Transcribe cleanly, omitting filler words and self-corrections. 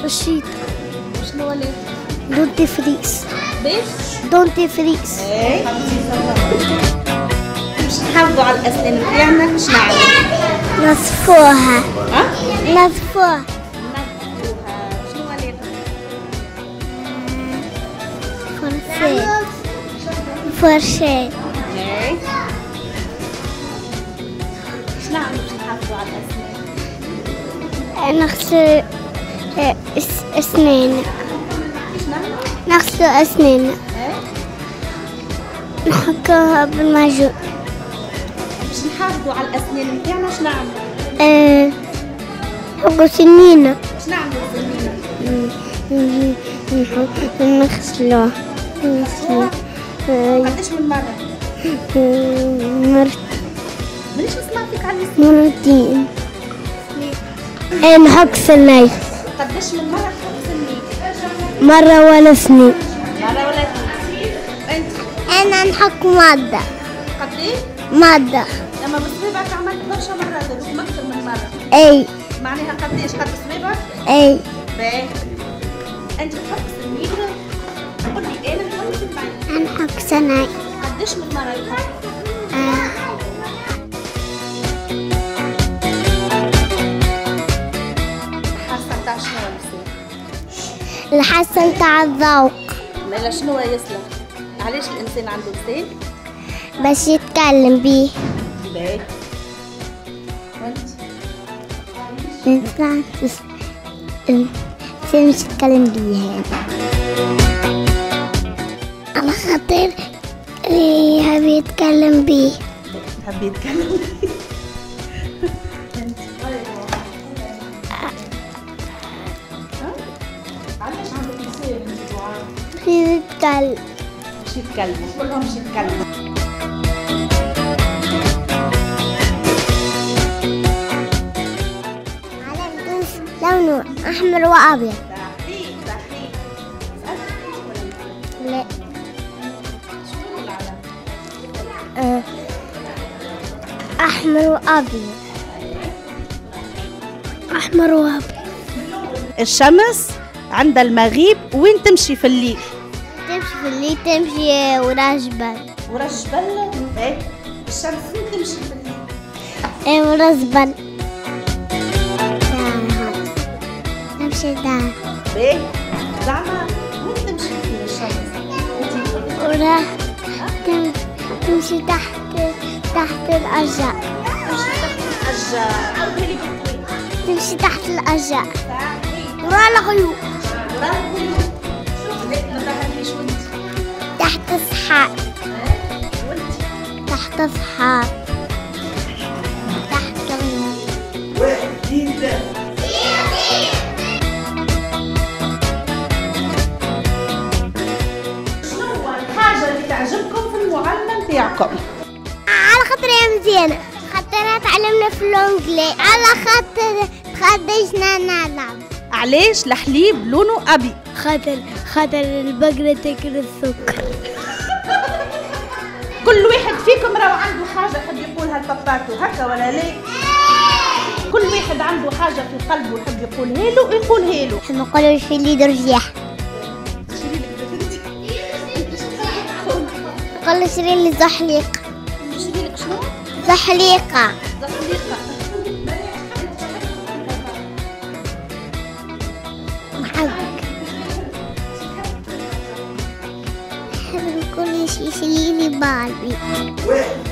الشيطة. شنو ولات؟ دونتي فريس. باش؟ دونتي فريس. ايه باش نحافظوا على الأسنان نتاعنا شنو نعملوا؟ نصفوها. ها؟ نصفوها. نظفوها. شنو ولات؟ فرشاة. فرشاة. ايه شنو نعملوا باش نحافظوا على الأسنان؟ نغسل أسناننا. شنو نعملوا؟ نغسل أسناننا. ايه نحكوها بالمعجون. باش نحافظوا على الأسنان نتاعنا شنو نعملوا؟ نحكو سنينا. شنو نعملوا بالسنين؟ نغسلوها. قداش من مرة؟ مانيش نسمع فيك على السنين. مرتين. نحك سناي. قداش من مرة تحط سنين؟ مرة ولا سنين. مرة ولا اثنين. أنت أنا نحك مادة. قداش؟ مادة. لما بصوابعك عملت برشا مرات لازم أكثر من مرة. أي. معناها قداش؟ قد صوابعك؟ أي. باهي. أنت تحط سنين؟ قول لي أنا نحط سنين. نحك سناي. قداش من مرة تحط؟ الحاسة نتاع شنو اللسان؟ الحاسة نتاع الذوق. مالا شنو يصلح؟ علاش الإنسان عنده لسان؟ باش يتكلم بيه. باهي. وأنت؟ الإنسان مش يتكلم بيه على خاطر يحب يتكلم بيه. تحب يتكلم؟ أنت؟ علاش عندك لسان أنت دعاء؟ يتكلم. مش يتكلموا كلهم مش يتكلموا. لونه أحمر وأبيض. صحيح صحيح. لا. شنو العلم؟ أحمر وأبيض. أحمر وأبيض. الشمس عند المغيب وين تمشي في الليل؟ تمشي في الليل، تمشي ورا جبل. ورا الجبل؟ ايه الشمس وين تمشي في الليل؟ ورا جبل. تمشي دار. ايه زعما وين تمشي في الشمس؟ ورا تمشي تحت الأشجار. تمشي تحت الأشجار. عاودها لي بالقوي. تمشي تحت الأشجار. صحيح. ورا الغيوم. ورا الغيوم. لا ما تعرفيش وانت. تحت السحاب. وانت. تحت السحاب. تحت الغيوم. واحد اثنين ثلاثة. شنو الحاجة اللي تعجبكم في المعلم تاعكم؟ على خاطر هي مزيانة، خاطرها تعلمنا في الانجلي، على خاطر تخدشنا نلعب. علاش الحليب لونه أبي؟ خاطر البقرة تاكل السكر. كل واحد فيكم راهو عنده حاجة يحب يقولها لباباتو هكا ولا لا؟ كل واحد عنده حاجة في قلبه يحب يقولها له يقولها له. احنا نقولوا شي اللي درجيح. نقولوا شري لي زحليقة. نشري لك شنو؟ زحليقة. زحليقة. نحبك. نحب نقول شي لي باربي. واحد